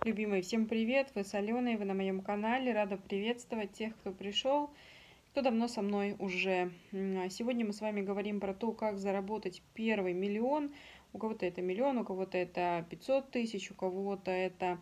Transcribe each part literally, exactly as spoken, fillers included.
Любимые, всем привет! Вы с Аленой, вы на моем канале. Рада приветствовать тех, кто пришел, кто давно со мной уже. Сегодня мы с вами говорим про то, как заработать первый миллион. У кого-то это миллион, у кого-то это пятьсот тысяч, у кого-то это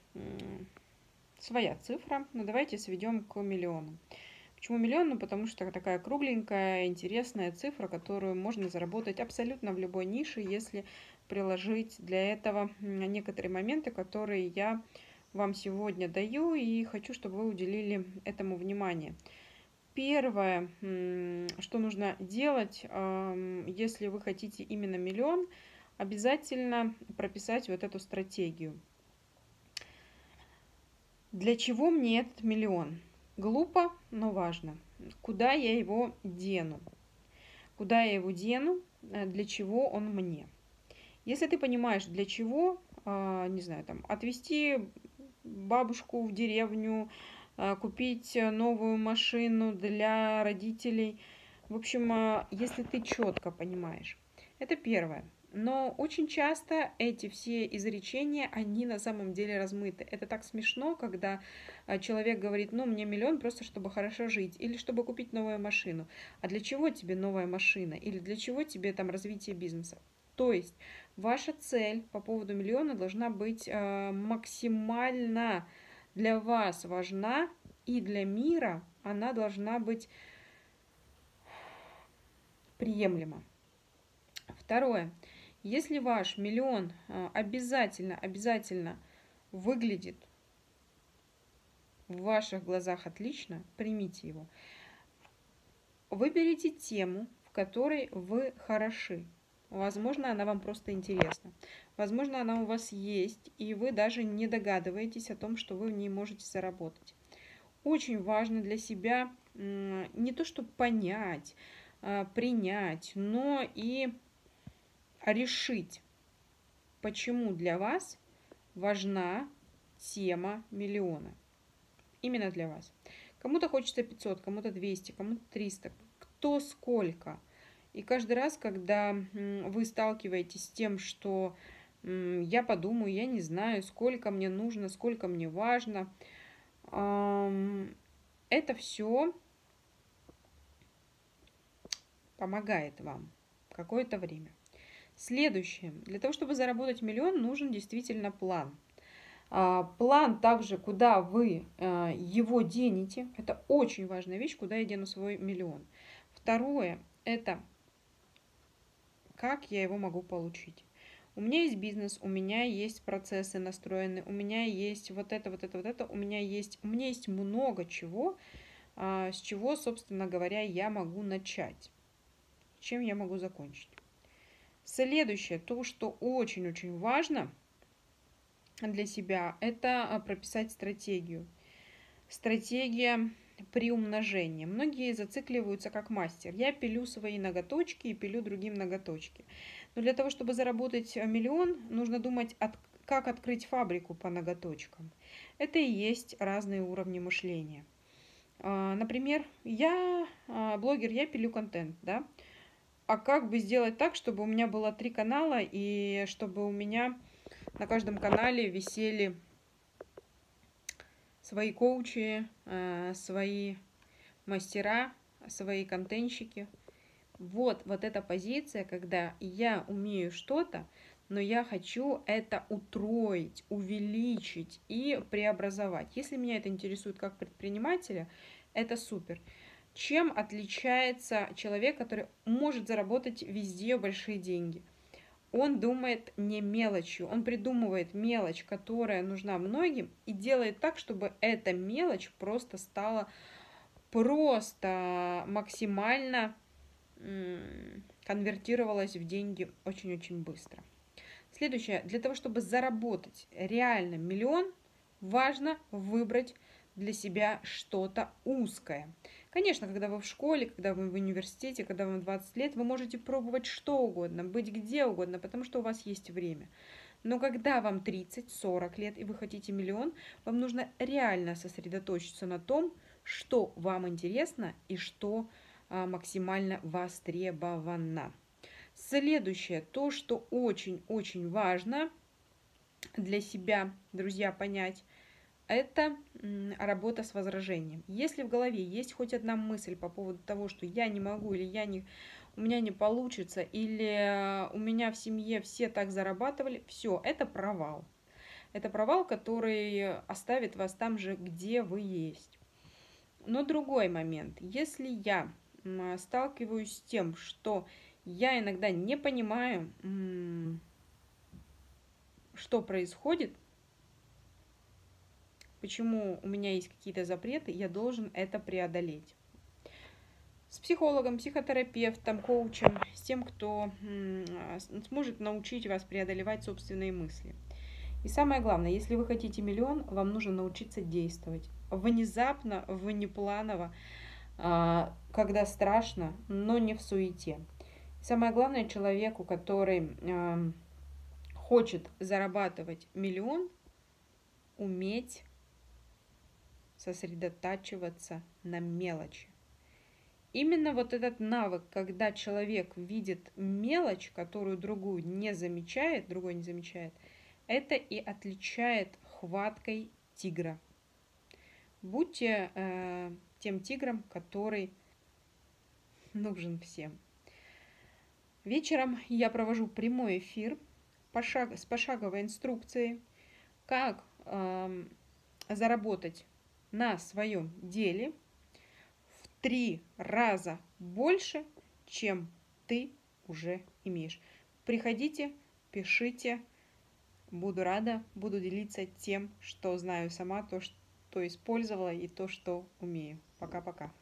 своя цифра. Но давайте сведем к миллиону. Почему миллион? Ну, потому что такая кругленькая, интересная цифра, которую можно заработать абсолютно в любой нише, если приложить для этого некоторые моменты, которые я вам сегодня даю, и хочу, чтобы вы уделили этому внимание. Первое, что нужно делать, если вы хотите именно миллион, обязательно прописать вот эту стратегию. Для чего мне этот миллион? Глупо, но важно. Куда я его дену? Куда я его дену? Для чего он мне? Если ты понимаешь, для чего, не знаю, там, отвезти бабушку в деревню, купить новую машину для родителей. В общем, если ты четко понимаешь. Это первое. Но очень часто эти все изречения, они на самом деле размыты. Это так смешно, когда человек говорит, ну, мне миллион просто, чтобы хорошо жить, или чтобы купить новую машину. А для чего тебе новая машина? Или для чего тебе там развитие бизнеса? То есть ваша цель по поводу миллиона должна быть э, максимально для вас важна, и для мира она должна быть приемлема. Второе. Если ваш миллион обязательно, обязательно выглядит в ваших глазах отлично, примите его. Выберите тему, в которой вы хороши. Возможно, она вам просто интересна. Возможно, она у вас есть, и вы даже не догадываетесь о том, что вы в ней можете заработать. Очень важно для себя не то, чтобы понять, принять, но и решить, почему для вас важна тема миллиона. Именно для вас. Кому-то хочется пятьсот, кому-то двести, кому-то триста, кто сколько. И каждый раз, когда вы сталкиваетесь с тем, что я подумаю, я не знаю, сколько мне нужно, сколько мне важно, это все помогает вам какое-то время. Следующее. Для того, чтобы заработать миллион, нужен действительно план. План также, куда вы его денете. Это очень важная вещь, куда я дену свой миллион. Второе, это как я его могу получить. У меня есть бизнес, у меня есть процессы настроены, у меня есть вот это, вот это, вот это, у меня есть, у меня есть много чего, с чего, собственно говоря, я могу начать, чем я могу закончить. Следующее, то, что очень-очень важно для себя, это прописать стратегию. Стратегия приумножения. Многие зацикливаются как мастер. Я пилю свои ноготочки и пилю другим ноготочки. Но для того, чтобы заработать миллион, нужно думать, от, как открыть фабрику по ноготочкам. Это и есть разные уровни мышления. Например, я блогер, я пилю контент, да? А как бы сделать так, чтобы у меня было три канала, и чтобы у меня на каждом канале висели свои коучи, свои мастера, свои контентщики. Вот, вот эта позиция, когда я умею что-то, но я хочу это утроить, увеличить и преобразовать. Если меня это интересует как предпринимателя, это супер. Чем отличается человек, который может заработать везде большие деньги? Он думает не мелочью, он придумывает мелочь, которая нужна многим, и делает так, чтобы эта мелочь просто стала просто максимально конвертировалась в деньги очень-очень быстро. Следующее. Для того, чтобы заработать реально миллион, важно выбрать для себя что-то узкое. Конечно, когда вы в школе, когда вы в университете, когда вам двадцать лет, вы можете пробовать что угодно, быть где угодно, потому что у вас есть время. Но когда вам тридцать-сорок лет и вы хотите миллион, вам нужно реально сосредоточиться на том, что вам интересно и что а, максимально востребовано. Следующее, то, что очень-очень важно, для себя, друзья, понять, это работа с возражением. Если в голове есть хоть одна мысль по поводу того, что я не могу, или я не, у меня не получится, или у меня в семье все так зарабатывали, все, это провал. Это провал, который оставит вас там же, где вы есть. Но другой момент. Если я сталкиваюсь с тем, что я иногда не понимаю, что происходит, почему у меня есть какие-то запреты, я должен это преодолеть. С психологом, психотерапевтом, коучем, с тем, кто сможет научить вас преодолевать собственные мысли. И самое главное, если вы хотите миллион, вам нужно научиться действовать. Внезапно, внепланово, когда страшно, но не в суете. Самое главное, человеку, который хочет зарабатывать миллион, уметь сосредотачиваться на мелочи. Именно вот этот навык, когда человек видит мелочь, которую другую не замечает, другой не замечает, это и отличает хваткой тигра. Будьте э, тем тигром, который нужен всем. Вечером я провожу прямой эфир пошаг, с пошаговой инструкцией, как э, заработать на своем деле в три раза больше, чем ты уже имеешь. Приходите, пишите. Буду рада, буду делиться тем, что знаю сама, то, что использовала и то, что умею. Пока-пока.